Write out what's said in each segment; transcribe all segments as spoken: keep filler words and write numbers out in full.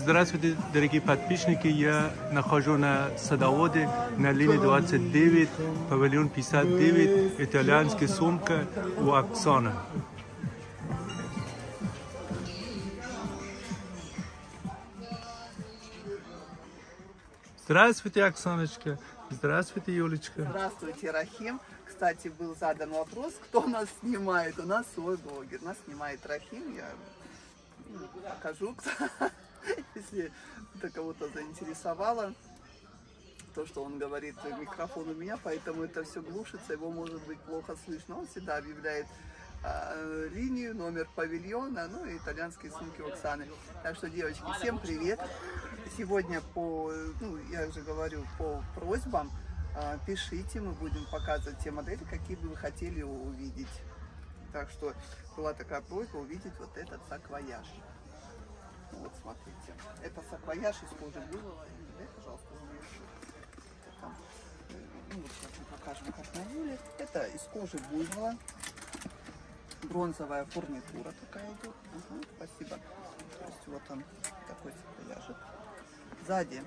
Здравствуйте, дорогие подписчики. Я нахожусь на садоводе на линии двадцать девять, павильон пятьдесят девять, итальянская сумка у Оксаны. Здравствуйте, Оксаночка. Здравствуйте, Юлечка. Здравствуйте, Рахим. Кстати, был задан вопрос, кто нас снимает. У нас свой блогер. Нас снимает Рахим. Я покажу, кто, если это кого-то заинтересовало. То, что он говорит, микрофон у меня, поэтому это все глушится, его может быть плохо слышно. Он всегда объявляет э, линию, номер павильона, ну и итальянские сумки Оксаны. Так что, девочки, всем привет! Сегодня по, ну, я уже говорю, по просьбам, э, пишите, мы будем показывать те модели, какие бы вы хотели увидеть. Так что была такая просьба увидеть вот этот саквояж. Вот, смотрите, это саквояж из кожи буйвола. Дай, пожалуйста, это, ну, вот сейчас мы покажем, как на Юле. Это из кожи буйвола. Бронзовая фурнитура такая идет. Ага, спасибо. То есть вот он, такой саквояжик. Сзади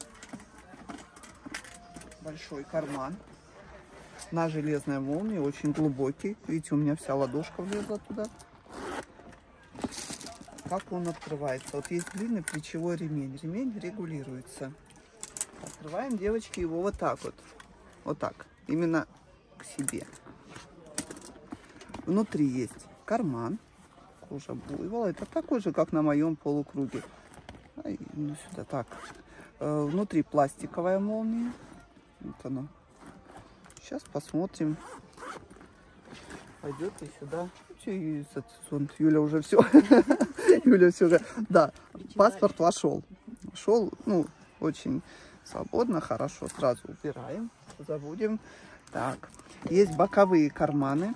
большой карман на железной молнии, очень глубокий. Видите, у меня вся ладошка влезла туда. Как он открывается? Вот есть длинный плечевой ремень. Ремень регулируется. Открываем, девочки, его вот так вот. Вот так. Именно к себе. Внутри есть карман. Кожа буйвола. Это такой же, как на моем полукруге. Ну, сюда так. Внутри пластиковая молния. Вот она. Сейчас посмотрим. Пойдет и сюда. И Юля уже все. Юля все. Да, паспорт вошел. Вошел, ну, очень свободно, хорошо. Сразу убираем, забудем. Так, есть боковые карманы.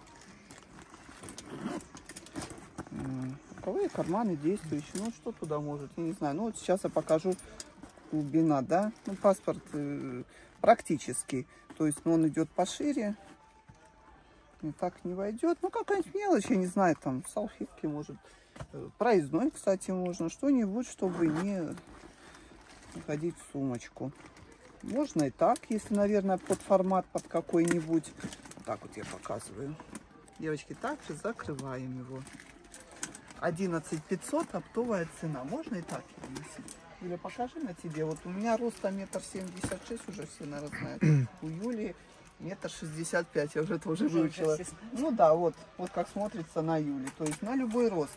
Боковые карманы действующие. Ну, что туда может, я не знаю. Ну, вот сейчас я покажу глубина, да. Ну, паспорт э, практически. То есть, ну, он идет пошире. Так не войдет. Ну, какая-нибудь мелочь, я не знаю, там, салфетки, может. Проездной, кстати, можно. Что-нибудь, чтобы не ходить в сумочку. Можно и так, если, наверное, под формат, под какой-нибудь. Вот так вот я показываю. Девочки, также закрываем его. одиннадцать пятьсот оптовая цена. Можно и так его носить. Юля, покажи на тебе. Вот у меня роста метр семьдесят шесть, уже все, наверное, знают. У Юли метр шестьдесят пять, я уже тоже выучила. Ну да, вот, вот как смотрится на Юле. То есть на любой рост.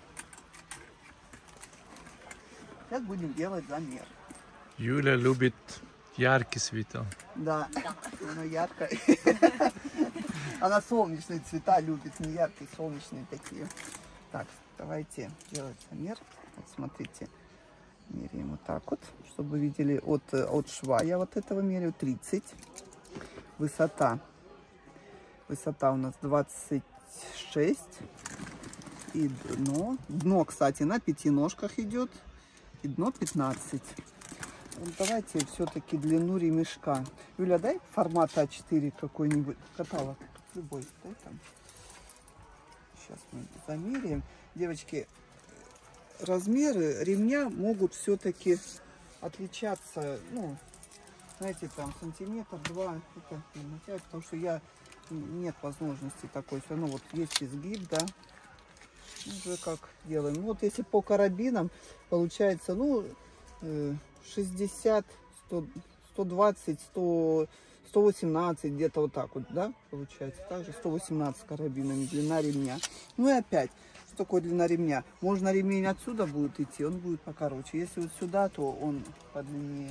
Сейчас будем делать замер. Юля любит яркий цвета. Да, она яркая. Она солнечные цвета любит, не яркие, солнечные такие. Так, давайте делать замер. Вот смотрите, меряем вот так вот, чтобы вы видели от, от шва. Я вот этого меряю тридцать. Высота. Высота у нас двадцать шесть. И дно. Дно, кстати, на пяти ножках идет. И дно пятнадцать. Вот давайте все-таки длину ремешка. Юля, дай формат а четыре какой-нибудь. Каталог. Любой. Дай там. Сейчас мы замеряем. Девочки, размеры ремня могут все-таки отличаться. Ну, знаете, там сантиметр-два. Потому что я нет возможности такой. Все равно вот есть изгиб, да. Уже как делаем. Ну, вот если по карабинам получается, ну, шестьдесят, сто, сто двадцать, сто, сто восемнадцать, где-то вот так вот, да, получается. Также сто восемнадцать карабинами длина ремня. Ну и опять, что такое длина ремня? Можно ремень отсюда будет идти, он будет покороче. Если вот сюда, то он подлиннее.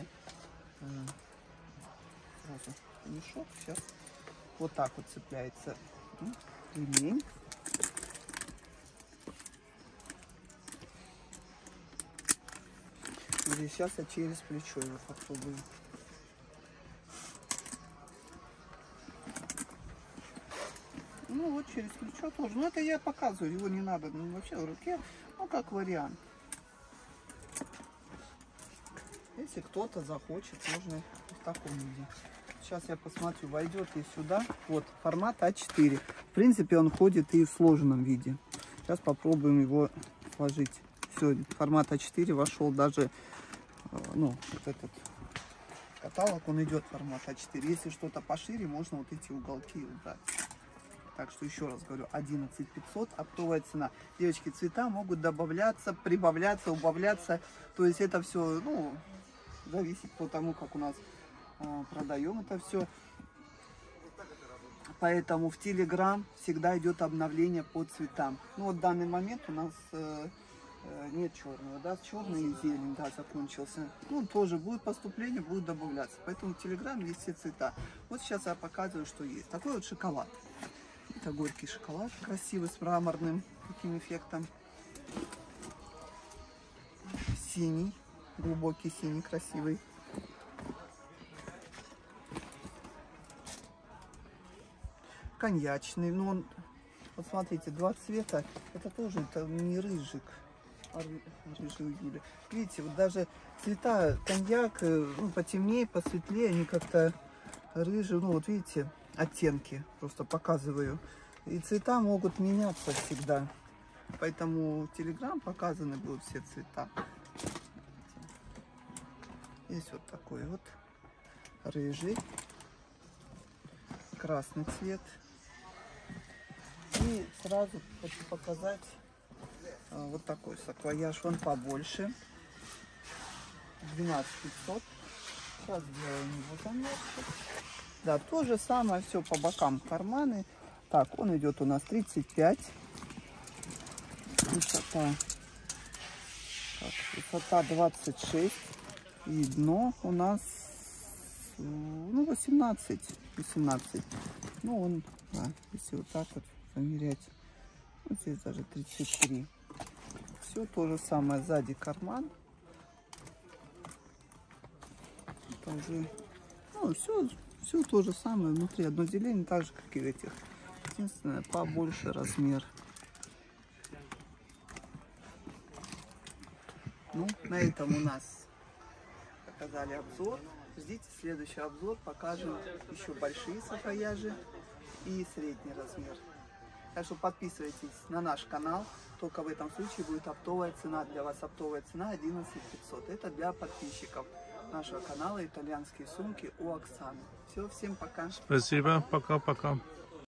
Сразу мешок, сейчас вот так вот цепляется ремень. И сейчас я через плечо его попробую. Ну вот через плечо тоже. Ну это я показываю, его не надо, ну, вообще в руке, ну как вариант. Если кто-то захочет, можно в таком виде. Сейчас я посмотрю, войдет ли сюда. Вот формат а четыре. В принципе, он ходит и в сложенном виде. Сейчас попробуем его сложить все, формат а четыре вошел даже, ну, вот этот каталог, он идет формат а четыре. Если что-то пошире, можно вот эти уголки убрать. Так что еще раз говорю, одиннадцать пятьсот оптовая цена. Девочки, цвета могут добавляться, прибавляться, убавляться. То есть это все, ну, зависит по тому, как у нас э, продаем это все. Поэтому в Telegram всегда идет обновление по цветам. Ну вот в данный момент у нас э, э, нет черного, да, черный и зелень, да, закончился. Ну тоже будет поступление, будет добавляться. Поэтому в Telegram есть все цвета. Вот сейчас я показываю, что есть. Такой вот шоколад. Это горький шоколад, красивый, с мраморным таким эффектом. Синий, глубокий синий, красивый. Коньячный, ну он, вот смотрите, два цвета, это тоже это не рыжик, а рыжий у Юли. Видите, вот даже цвета коньяк, ну, потемнее, посветлее, они как-то рыжие, ну вот видите, оттенки, просто показываю. И цвета могут меняться всегда, поэтому в Telegram показаны будут все цвета. Есть вот такой вот рыжий, красный цвет. И сразу хочу показать а, вот такой саквояж, он побольше, двенадцать пятьсот. Сейчас сделаем его замерчик. Да, то же самое, все по бокам карманы. Так, он идет у нас тридцать пять. Высота, так, высота двадцать шесть. И дно у нас, ну, восемнадцать. восемнадцать. Ну, он, да, если вот так вот замерять, вот здесь даже тридцать три. Все то же самое, сзади карман. Это уже, ну, все, все то же самое, внутри одно деление, так же, как и в этих. Единственное, побольше размер. Ну, на этом у нас показали обзор. Ждите следующий обзор, покажем еще большие саквояжи и средний размер. Так что подписывайтесь на наш канал, только в этом случае будет оптовая цена. Для вас оптовая цена одиннадцать пятьсот. Это для подписчиков нашего канала «Итальянские сумки» у Оксаны. Все, всем пока. Спасибо, пока-пока.